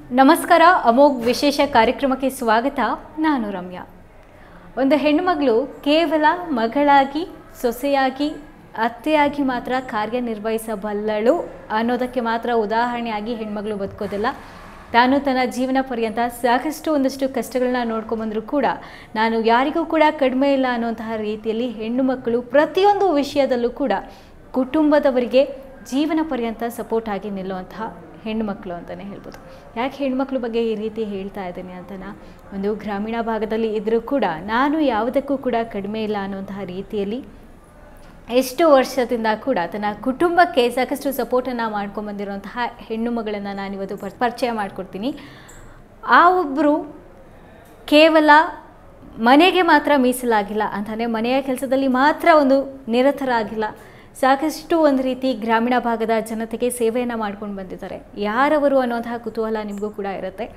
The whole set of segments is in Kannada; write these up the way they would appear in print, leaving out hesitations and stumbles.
ನಮಸ್ಕಾರ. ಅಮೋಘ್ ವಿಶೇಷ ಕಾರ್ಯಕ್ರಮಕ್ಕೆ ಸ್ವಾಗತ. ನಾನು ರಮ್ಯಾ. ಒಂದು ಹೆಣ್ಣುಮಗಳು ಕೇವಲ ಮಗಳಾಗಿ, ಸೊಸೆಯಾಗಿ, ಅತ್ತೆಯಾಗಿ ಮಾತ್ರ ಕಾರ್ಯನಿರ್ವಹಿಸಬಲ್ಲಳು ಅನ್ನೋದಕ್ಕೆ ಮಾತ್ರ ಉದಾಹರಣೆಯಾಗಿ ಹೆಣ್ಮಗಳು ಬದುಕೋದಿಲ್ಲ. ತಾನು ತನ್ನ ಜೀವನ ಪರ್ಯಂತ ಸಾಕಷ್ಟು ಒಂದಷ್ಟು ಕಷ್ಟಗಳನ್ನ ನೋಡ್ಕೊಂಬಂದರೂ ಕೂಡ ನಾನು ಯಾರಿಗೂ ಕೂಡ ಕಡಿಮೆ ಇಲ್ಲ ಅನ್ನುವಂತಹ ರೀತಿಯಲ್ಲಿ ಹೆಣ್ಣು ಮಕ್ಕಳು ಪ್ರತಿಯೊಂದು ವಿಷಯದಲ್ಲೂ ಕೂಡ ಕುಟುಂಬದವರಿಗೆ ಜೀವನ ಪರ್ಯಂತ ಸಪೋರ್ಟ್ ಆಗಿ ನಿಲ್ಲುವಂತಹ ಹೆಣ್ಣುಮಕ್ಕಳು ಅಂತಲೇ ಹೇಳ್ಬೋದು. ಯಾಕೆ ಹೆಣ್ಮಕ್ಳ ಬಗ್ಗೆ ಈ ರೀತಿ ಹೇಳ್ತಾ ಇದ್ದೀನಿ ಅಂತನಾ, ಒಂದು ಗ್ರಾಮೀಣ ಭಾಗದಲ್ಲಿ ಇದ್ದರೂ ಕೂಡ ನಾನು ಯಾವುದಕ್ಕೂ ಕೂಡ ಕಡಿಮೆ ಇಲ್ಲ ಅನ್ನುವಂತಹ ರೀತಿಯಲ್ಲಿ ಎಷ್ಟು ವರ್ಷದಿಂದ ಕೂಡ ತನ್ನ ಕುಟುಂಬಕ್ಕೆ ಸಾಕಷ್ಟು ಸಪೋರ್ಟನ್ನು ಮಾಡ್ಕೊಂಬಂದಿರುವಂತಹ ಹೆಣ್ಣು ಮಗಳನ್ನು ನಾನಿವತ್ತು ಪರಿಚಯ ಮಾಡಿಕೊಡ್ತೀನಿ. ಆ ಒಬ್ಬರು ಕೇವಲ ಮನೆಗೆ ಮಾತ್ರ ಮೀಸಲಾಗಿಲ್ಲ ಅಂತಲೇ ಮನೆಯ ಕೆಲಸದಲ್ಲಿ ಮಾತ್ರ ಒಂದು ನಿರತರಾಗಿಲ್ಲ, ಸಾಕಷ್ಟು ಒಂದು ರೀತಿ ಗ್ರಾಮೀಣ ಭಾಗದ ಜನತೆಗೆ ಸೇವೆಯನ್ನು ಮಾಡ್ಕೊಂಡು ಬಂದಿದ್ದಾರೆ. ಯಾರವರು ಅನ್ನೋಂತಹ ಕುತೂಹಲ ನಿಮಗೂ ಕೂಡ ಇರುತ್ತೆ.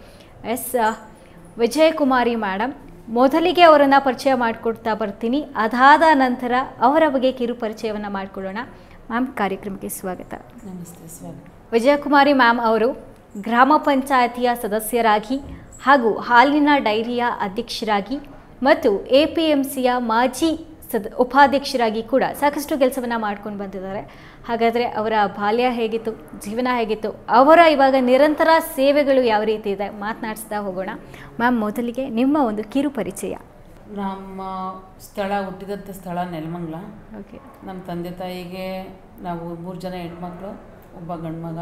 ವಿಜಯಕುಮಾರಿ ಮೇಡಮ್, ಮೊದಲಿಗೆ ಅವರನ್ನು ಪರಿಚಯ ಮಾಡಿಕೊಡ್ತಾ ಬರ್ತೀನಿ. ಅದಾದ ನಂತರ ಅವರ ಬಗ್ಗೆ ಕಿರು ಪರಿಚಯವನ್ನು ಮಾಡಿಕೊಳ್ಳೋಣ. ಮ್ಯಾಮ್, ಕಾರ್ಯಕ್ರಮಕ್ಕೆ ಸ್ವಾಗತ. ನಮಸ್ತೆ. ಸ್ವಾಗತ. ವಿಜಯಕುಮಾರಿ ಮ್ಯಾಮ್ ಅವರು ಗ್ರಾಮ ಪಂಚಾಯತಿಯ ಸದಸ್ಯರಾಗಿ ಹಾಗೂ ಹಾಲಿನ ಡೈರಿಯ ಅಧ್ಯಕ್ಷರಾಗಿ ಮತ್ತು APMCಯ ಮಾಜಿ ಉಪಾಧ್ಯಕ್ಷರಾಗಿ ಕೂಡ ಸಾಕಷ್ಟು ಕೆಲಸವನ್ನು ಮಾಡ್ಕೊಂಡು ಬಂದಿದ್ದಾರೆ. ಹಾಗಾದರೆ ಅವರ ಬಾಲ್ಯ ಹೇಗಿತ್ತು, ಜೀವನ ಹೇಗಿತ್ತು, ಅವರ ಇವಾಗ ನಿರಂತರ ಸೇವೆಗಳು ಯಾವ ರೀತಿ ಇದೆ ಮಾತನಾಡಿಸ್ತಾ ಹೋಗೋಣ. ಮ್ಯಾಮ್, ಮೊದಲಿಗೆ ನಿಮ್ಮ ಒಂದು ಕಿರು ಪರಿಚಯ. ನಮ್ಮ ಸ್ಥಳ, ಹುಟ್ಟಿದಂಥ ಸ್ಥಳ ನೆಲಮಂಗಲ. ಓಕೆ. ನಮ್ಮ ತಂದೆ ತಾಯಿಗೆ ನಾವು 3 ಜನ ಹೆಣ್ಮಕ್ಳು, ಒಬ್ಬ ಗಂಡು ಮಗ.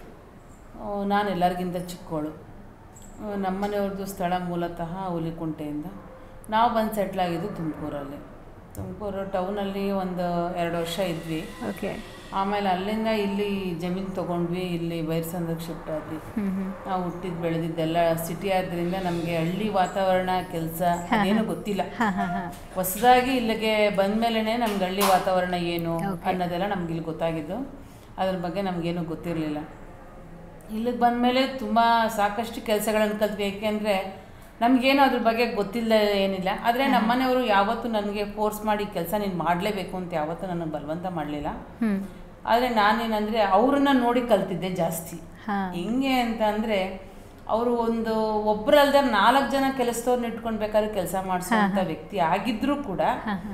ನಾನು ಎಲ್ಲರಿಗಿಂತ ಚಿಕ್ಕವಳು. ನಮ್ಮನೆಯವ್ರದ್ದು ಸ್ಥಳ ಮೂಲತಃ ಹುಲಿಕುಂಟೆಯಿಂದ. ನಾವು ಬಂದು ಸೆಟ್ಲಾಗಿದ್ದು ತುಮಕೂರು ಟೌನಲ್ಲಿ ಒಂದು 2 ವರ್ಷ ಇದ್ವಿ. ಓಕೆ. ಆಮೇಲೆ ಅಲ್ಲಿಂದ ಇಲ್ಲಿ ಜಮೀನು ತೊಗೊಂಡ್ವಿ, ಇಲ್ಲಿ ಬೈರ್ಸಂದ್ರಕ್ಕೆ ಶಿಫ್ಟ್ ಆದ್ವಿ. ನಾವು ಹುಟ್ಟಿದ್ದು ಬೆಳೆದಿದ್ದೆಲ್ಲ ಸಿಟಿ ಆದ್ದರಿಂದ ನಮಗೆ ಹಳ್ಳಿ ವಾತಾವರಣ, ಕೆಲಸ ಏನೂ ಗೊತ್ತಿಲ್ಲ. ಹೊಸದಾಗಿ ಇಲ್ಲಿಗೆ ಬಂದಮೇಲೆ ನಮ್ಗೆ ಹಳ್ಳಿ ವಾತಾವರಣ ಏನು ಅನ್ನೋದೆಲ್ಲ ನಮ್ಗೆ ಇಲ್ಲಿ ಗೊತ್ತಾಗಿದ್ದು. ಅದ್ರ ಬಗ್ಗೆ ನಮಗೇನು ಗೊತ್ತಿರಲಿಲ್ಲ. ಇಲ್ಲಿಗೆ ಬಂದಮೇಲೆ ತುಂಬ ಸಾಕಷ್ಟು ಕೆಲಸಗಳನ್ನು ಕಲ್ತ್ವಿ. ಏಕೆಂದರೆ ನಮಗೇನು ಅದ್ರ ಬಗ್ಗೆ ಗೊತ್ತಿಲ್ಲ, ಏನಿಲ್ಲ. ಆದರೆ ನಮ್ಮನೆಯವರು ಯಾವತ್ತೂ ನನಗೆ ಫೋರ್ಸ್ ಮಾಡಿ ಕೆಲಸ ನೀನು ಮಾಡಲೇಬೇಕು ಅಂತ ಯಾವತ್ತೂ ನನಗೆ ಬಲವಂತ ಮಾಡಲಿಲ್ಲ. ಆದರೆ ನಾನೇನಂದರೆ ಅವ್ರನ್ನ ನೋಡಿ ಕಲ್ತಿದ್ದೆ ಜಾಸ್ತಿ. ಹೆಂಗೆ ಅಂತ ಅಂದರೆ, ಅವರು ಒಬ್ಬರಲ್ದ 4 ಜನ ಕೆಲಸದವ್ರನ್ನ ಇಟ್ಕೊಳ್ಬೇಕಾದ್ರೆ ಕೆಲಸ ಮಾಡಿಸೋಂಥ ವ್ಯಕ್ತಿ ಆಗಿದ್ದರೂ ಕೂಡ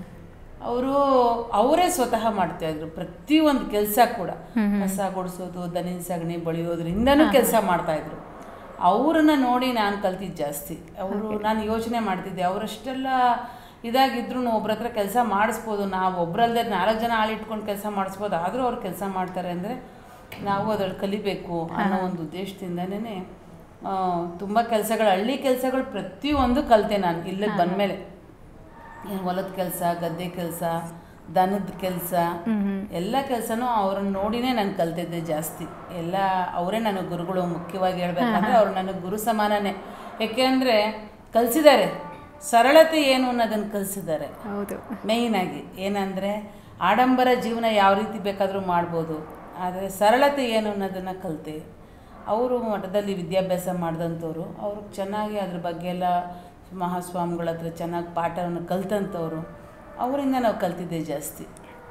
ಅವರೇ ಸ್ವತಃ ಮಾಡ್ತಾಯಿದ್ರು ಪ್ರತಿಯೊಂದು ಕೆಲಸ ಕೂಡ. ಕಸ ಗುಡಿಸೋದು, ದನಿನ ಸಗಣಿ ಬಳಿಯೋದ್ರಿಂದನೂ ಕೆಲಸ ಮಾಡ್ತಾಯಿದ್ರು. ಅವ್ರನ್ನ ನೋಡಿ ನಾನು ಕಲ್ತಿದ್ದು ಜಾಸ್ತಿ. ನಾನು ಯೋಚನೆ ಮಾಡ್ತಿದ್ದೆ, ಅವರಷ್ಟೆಲ್ಲ ಇದಾಗಿದ್ರು ಒಬ್ರ ಹತ್ರ ಕೆಲಸ ಮಾಡಿಸ್ಬೋದು, ನಾವು ಒಬ್ಬರಲ್ಲದೆ 4 ಜನ ಇಟ್ಕೊಂಡು ಕೆಲಸ ಮಾಡಿಸ್ಬೋದು, ಆದರೂ ಅವ್ರು ಕೆಲಸ ಮಾಡ್ತಾರೆ ಅಂದರೆ ನಾವು ಅದ್ರಲ್ಲಿ ಕಲಿಬೇಕು ಅನ್ನೋ ಒಂದು ಉದ್ದೇಶದಿಂದನೇ ತುಂಬ ಕೆಲಸಗಳು, ಹಳ್ಳಿ ಕೆಲಸಗಳು ಪ್ರತಿಯೊಂದು ಕಲಿತೆ ನಾನು ಇಲ್ಲಿಗೆ ಬಂದಮೇಲೆ. ಹೊಲದ ಕೆಲಸ, ಗದ್ದೆ ಕೆಲಸ, ದನದ ಕೆಲಸ, ಎಲ್ಲ ಕೆಲಸನೂ ಅವ್ರನ್ನ ನೋಡಿನೇ ನಾನು ಕಲ್ತಿದ್ದೆ ಜಾಸ್ತಿ. ಎಲ್ಲ ಅವರೇ ನನಗೆ ಗುರುಗಳು. ಮುಖ್ಯವಾಗಿ ಹೇಳ್ಬೇಕಂದ್ರೆ ಅವ್ರು ನನಗೆ ಗುರು ಸಮಾನನೇ. ಏಕೆಂದರೆ ಕಲಿಸಿದ್ದಾರೆ, ಸರಳತೆ ಏನು ಅನ್ನೋದನ್ನು ಕಲಿಸಿದ್ದಾರೆ. ಹೌದು. ಮೇಯ್ನಾಗಿ ಏನಂದರೆ, ಆಡಂಬರ ಜೀವನ ಯಾವ ರೀತಿ ಬೇಕಾದರೂ ಮಾಡ್ಬೋದು, ಆದರೆ ಸರಳತೆ ಏನು ಅನ್ನೋದನ್ನು ಕಲಿತೆ. ಅವರು ಮಠದಲ್ಲಿ ವಿದ್ಯಾಭ್ಯಾಸ ಮಾಡಿದಂಥವ್ರು, ಅವರು ಚೆನ್ನಾಗಿ ಅದ್ರ ಬಗ್ಗೆ ಎಲ್ಲ ಮಹಾಸ್ವಾಮಿಗಳ ಹತ್ರ ಚೆನ್ನಾಗಿ ಪಾಠವನ್ನು ಕಲ್ತಂಥವ್ರು. ಅವರಿಂದ ನಾವು ಕಲ್ತಿದ್ದೆ ಜಾಸ್ತಿ.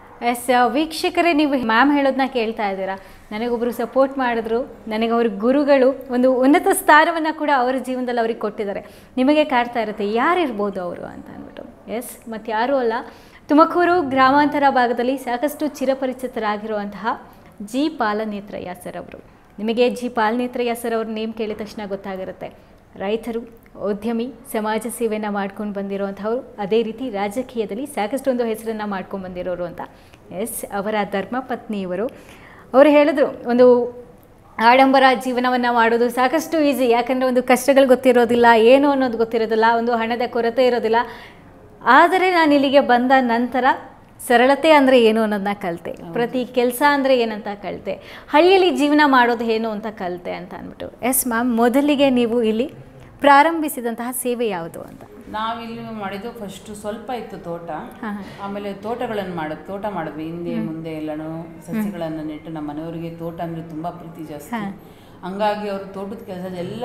ವೀಕ್ಷಕರೇ, ನೀವು ಮ್ಯಾಮ್ ಹೇಳೋದನ್ನ ಕೇಳ್ತಾ ಇದ್ದೀರಾ. ನನಗೊಬ್ಬರು ಸಪೋರ್ಟ್ ಮಾಡಿದ್ರು, ನನಗೆ ಅವ್ರ ಗುರುಗಳು ಒಂದು ಉನ್ನತ ಸ್ಥಾನವನ್ನು ಕೂಡ ಅವರ ಜೀವನದಲ್ಲಿ ಅವ್ರಿಗೆ ಕೊಟ್ಟಿದ್ದಾರೆ. ನಿಮಗೆ ಕಾಡ್ತಾ ಇರುತ್ತೆ ಯಾರಿರ್ಬೋದು ಅವರು ಅಂತ ಅಂದ್ಬಿಟ್ಟು. ಮತ್ತು ಯಾರೂ ಅಲ್ಲ, ತುಮಕೂರು ಗ್ರಾಮಾಂತರ ಭಾಗದಲ್ಲಿ ಸಾಕಷ್ಟು ಚಿರಪರಿಚಿತರಾಗಿರುವಂತಹ ಜಿ ಪಾಲನೇತ್ರಯ್ಯ ಸರ್ ಅವರು. ನಿಮಗೆ ಜಿ ಪಾಲನೇತ್ರಯ್ಯ ಸರ್ ಅವ್ರ ನೇಮ್ ಕೇಳಿದ ತಕ್ಷಣ ಗೊತ್ತಾಗಿರುತ್ತೆ. ರೈತರು, ಉದ್ಯಮಿ, ಸಮಾಜ ಸೇವೆಯನ್ನು ಮಾಡ್ಕೊಂಡು ಬಂದಿರೋವಂಥವ್ರು, ಅದೇ ರೀತಿ ರಾಜಕೀಯದಲ್ಲಿ ಸಾಕಷ್ಟು ಒಂದು ಹೆಸರನ್ನು ಮಾಡ್ಕೊಂಡು ಬಂದಿರೋರು ಅಂತ. ಅವರ ಧರ್ಮಪತ್ನಿ ಇವರು. ಅವರು ಹೇಳಿದ್ರು, ಒಂದು ಆಡಂಬರ ಜೀವನವನ್ನು ಮಾಡೋದು ಸಾಕಷ್ಟು ಈಸಿ, ಯಾಕಂದರೆ ಒಂದು ಕಷ್ಟಗಳು ಗೊತ್ತಿರೋದಿಲ್ಲ, ಏನು ಅನ್ನೋದು ಗೊತ್ತಿರೋದಿಲ್ಲ, ಒಂದು ಹಣದ ಕೊರತೆ ಇರೋದಿಲ್ಲ. ಆದರೆ ನಾನು ಇಲ್ಲಿಗೆ ಬಂದ ನಂತರ ಸರಳತೆ ಅಂದರೆ ಏನು ಅನ್ನೋದನ್ನ ಕಲಿತೆ, ಪ್ರತಿ ಕೆಲಸ ಅಂದರೆ ಏನಂತ ಕಲಿತೆ, ಹಳ್ಳಿಯಲ್ಲಿ ಜೀವನ ಮಾಡೋದು ಏನು ಅಂತ ಕಲಿತೆ ಅಂತ ಅಂದ್ಬಿಟ್ಟು. ಮ್ಯಾಮ್, ಮೊದಲಿಗೆ ನೀವು ಇಲ್ಲಿ ಪ್ರಾರಂಭಿಸಿದಂತಹ ಸೇವೆ ಯಾವುದು ಅಂತ? ನಾವಿಲ್ಲಿ ಮಾಡಿದ್ದು ಫಸ್ಟು ಸ್ವಲ್ಪ ಇತ್ತು ತೋಟ. ಆಮೇಲೆ ತೋಟ ಮಾಡಿದ್ವಿ ಹಿಂದೆ ಮುಂದೆ ಎಲ್ಲನೂ ಸಸಿಗಳನ್ನು ನೆಟ್ಟು. ನಮ್ಮ ಮನೆಯವರಿಗೆ ತೋಟ ಅಂದರೆ ತುಂಬ ಪ್ರೀತಿ ಜಾಸ್ತಿ. ಹಂಗಾಗಿ ಅವರು ತೋಟದ ಕೆಲಸ ಎಲ್ಲ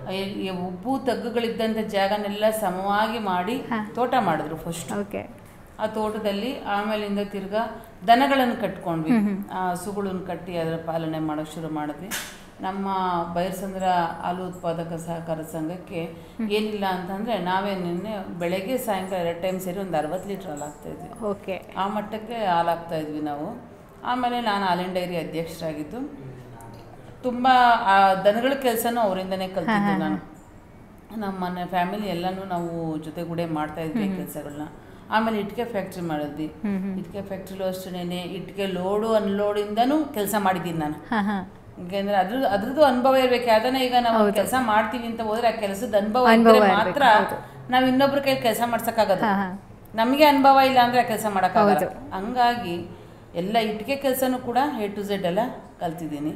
ಉಬ್ಬು ತಗ್ಗುಗಳಿದ್ದಂಥ ಜಾಗನೆಲ್ಲ ಸಮವಾಗಿ ಮಾಡಿ ತೋಟ ಮಾಡಿದ್ರು ಫಸ್ಟ್. ಓಕೆ. ಆ ತೋಟದಲ್ಲಿ. ಆಮೇಲಿಂದ ತಿರ್ಗಾ ದನಗಳನ್ನು ಕಟ್ಕೊಂಡ್ವಿ, ಹಸುಗಳನ್ನು ಕಟ್ಟಿ ಅದರ ಪಾಲನೆ ಮಾಡೋಕ್ಕೆ ಶುರು ಮಾಡಿದ್ವಿ. ನಮ್ಮ ಬೈರಸಂದ್ರ ಹಾಲು ಉತ್ಪಾದಕ ಸಹಕಾರ ಸಂಘಕ್ಕೆ ಏನಿಲ್ಲ ಅಂತಂದರೆ ನಾವೇ ನಿನ್ನೆ ಬೆಳಗ್ಗೆ ಸಾಯಂಕಾಲ 2 ಟೈಮ್ ಸೇರಿ ಒಂದು 60 ಲೀಟ್ರ್ ಹಾಲು ಹಾಕ್ತಾಯಿದ್ವಿ. ಓಕೆ, ಆ ಮಟ್ಟಕ್ಕೆ ಹಾಲು ಹಾಕ್ತಾಯಿದ್ವಿ ನಾವು. ಆಮೇಲೆ ನಾನು ಹಾಲಿನ ಡೈರಿ ಅಧ್ಯಕ್ಷರಾಗಿದ್ದು ತುಂಬ ದನಗಳ ಕೆಲಸನೂ ಅವರಿಂದನೇ ಕಲ್ತಿದ್ದು ನಾನು. ನಮ್ಮ ಮನೆ ಫ್ಯಾಮಿಲಿ ಎಲ್ಲನೂ ನಾವು ಜೊತೆಗೂಡೆ ಮಾಡ್ತಾಯಿದ್ವಿ ಕೆಲಸಗಳನ್ನ. ಆಮೇಲೆ ಇಟ್ಟಿಗೆ ಫ್ಯಾಕ್ಟ್ರಿ ಮಾಡಿದ್ವಿ. ಇಟ್ಟಿಗೆ ಫ್ಯಾಕ್ಟ್ರಿಲೂ ಅಷ್ಟೇ ಇಟ್ಟಿಗೆ ಲೋಡು ಅನ್ಲೋಡಿಂದನೂ ಕೆಲಸ ಮಾಡಿದ್ದೀನಿ ನಾನು. ಯಾಕೆಂದರೆ ಅದ್ರದ್ದು ಅನುಭವ ಇರಬೇಕು. ಅದನ್ನ ಈಗ ನಾವು ಕೆಲಸ ಮಾಡ್ತೀವಿ ಅಂತ ಹೋದ್ರೆ ಆ ಕೆಲಸದ ಅನುಭವ ಇದ್ದರೆ ಮಾತ್ರ ನಾವು ಇನ್ನೊಬ್ರ ಕೈ ಕೆಲಸ ಮಾಡ್ಸೋಕ್ಕಾಗೋದು. ನಮಗೆ ಅನುಭವ ಇಲ್ಲ ಅಂದರೆ ಆ ಕೆಲಸ ಮಾಡೋಕ್ಕಾಗಲ್ಲ. ಹಂಗಾಗಿ ಎಲ್ಲ ಇಟ್ಟಿಗೆ ಕೆಲಸನೂ ಕೂಡ A to Z ಎಲ್ಲ ಕಲ್ತಿದ್ದೀನಿ.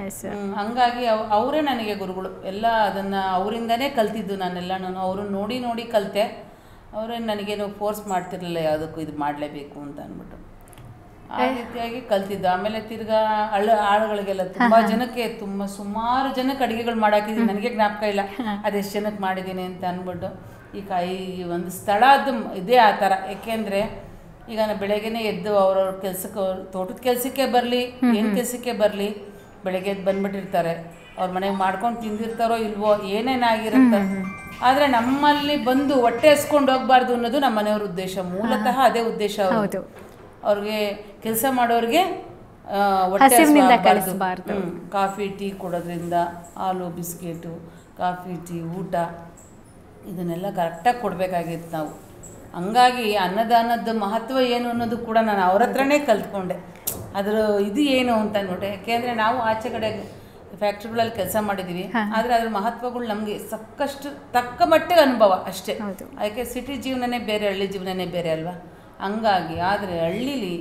ಹಂಗಾಗಿ ಅವರೇ ನನಗೆ ಗುರುಗಳು. ಎಲ್ಲ ಅದನ್ನು ಅವರಿಂದನೇ ಕಲ್ತಿದ್ದು ನಾನೆಲ್ಲ. ನಾನು ಅವ್ರನ್ನ ನೋಡಿ ನೋಡಿ ಕಲಿತೆ. ಅವರೇ ನನಗೇನು ಫೋರ್ಸ್ ಮಾಡ್ತಿರಲಿಲ್ಲ ಯಾವುದಕ್ಕೂ ಇದು ಮಾಡಲೇಬೇಕು ಅಂತ ಅಂದ್ಬಿಟ್ಟು. ಆ ರೀತಿಯಾಗಿ ಕಲ್ತಿದ್ದು. ಆಮೇಲೆ ತಿರ್ಗಾ ಆಳುಗಳಿಗೆಲ್ಲ ತುಂಬ ಜನಕ್ಕೆ ಸುಮಾರು ಜನಕ್ಕೆ ಅಡುಗೆಗಳು ಮಾಡಾಕಿದ್ದೀನಿ. ನನಗೆ ಜ್ಞಾಪಕ ಇಲ್ಲ ಅದೆಷ್ಟು ಜನಕ್ಕೆ ಮಾಡಿದ್ದೀನಿ ಅಂತ ಅಂದ್ಬಿಟ್ಟು. ಈ ಒಂದು ಸ್ಥಳ ಅದು ಇದೇ ಆ ಥರ. ಯಾಕೆಂದರೆ ಈಗ ನಾನು ಬೆಳಗ್ಗೆನೇ ಎದ್ದು ಅವ್ರವ್ರ ಕೆಲಸಕ್ಕೆ, ತೋಟದ ಕೆಲಸಕ್ಕೆ ಬರಲಿ ಏನು ಕೆಲಸಕ್ಕೆ ಬರಲಿ, ಬೆಳಗ್ಗೆ ಎದ್ದು ಬಂದ್ಬಿಟ್ಟಿರ್ತಾರೆ. ಅವ್ರ ಮನೆಗೆ ಮಾಡ್ಕೊಂಡು ತಿಂದಿರ್ತಾರೋ ಇಲ್ವೋ ಏನೇನಾಗಿರುತ್ತೆ. ಆದರೆ ನಮ್ಮಲ್ಲಿ ಬಂದು ಹೊಟ್ಟೆ ಹಸ್ಕೊಂಡು ಹೋಗ್ಬಾರ್ದು ಅನ್ನೋದು ನಮ್ಮ ಮನೆಯವ್ರ ಉದ್ದೇಶ. ಮೂಲತಃ ಅದೇ ಉದ್ದೇಶ. ಅವ್ರಿಗೆ ಕೆಲಸ ಮಾಡೋರಿಗೆ ಹೊಟ್ಟೆ ಹಸ್ಬಾರ್ದು. ಕಾಫಿ ಟೀ ಕೊಡೋದ್ರಿಂದ ಹಾಲು ಬಿಸ್ಕೆಟು ಕಾಫಿ ಟೀ ಊಟ ಇದನ್ನೆಲ್ಲ ಕರೆಕ್ಟಾಗಿ ಕೊಡಬೇಕಾಗಿತ್ತು ನಾವು. ಹಂಗಾಗಿ ಅನ್ನದಾನದ ಮಹತ್ವ ಏನು ಅನ್ನೋದು ಕೂಡ ನಾನು ಅವ್ರ ಹತ್ರನೇ ಕಲ್ತ್ಕೊಂಡೆ. ಅದರ ಇದು ಏನು ಅಂತ ಅಂದ್ಬಿಟ್ಟೆ. ಯಾಕೆಂದರೆ ನಾವು ಆಚೆ ಕಡೆ ಫ್ಯಾಕ್ಟ್ರಿಗಳಲ್ಲಿ ಕೆಲಸ ಮಾಡಿದ್ದೀವಿ, ಆದರೆ ಅದ್ರ ಮಹತ್ವಗಳು ನಮಗೆ ಸಾಕಷ್ಟು ತಕ್ಕ ಮಟ್ಟಿಗೆ ಅನುಭವ ಅಷ್ಟೇ. ಅದಕ್ಕೆ ಸಿಟಿ ಜೀವನನೇ ಬೇರೆ, ಹಳ್ಳಿ ಜೀವನನೇ ಬೇರೆ ಅಲ್ವಾ. ಹಂಗಾಗಿ ಆದರೆ ಹಳ್ಳೀಲಿ